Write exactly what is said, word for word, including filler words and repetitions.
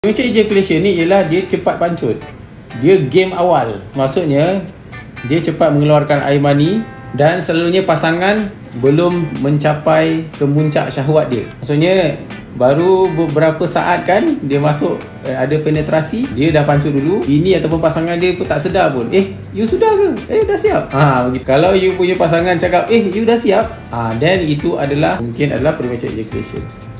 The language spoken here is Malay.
Premature ejaculation ni ialah dia cepat pancut. Dia game awal. Maksudnya dia cepat mengeluarkan air mani dan selalunya pasangan belum mencapai kemuncak syahwat dia. Maksudnya baru beberapa saat kan dia masuk eh, ada penetrasi, dia dah pancut dulu. Bini ataupun pasangan dia pun tak sedar pun. Eh, you sudah ke? Eh, dah siap. Ha, begitu. Kalau you punya pasangan cakap, "Eh, you dah siap." Ah, ha, then itu adalah mungkin adalah premature ejaculation.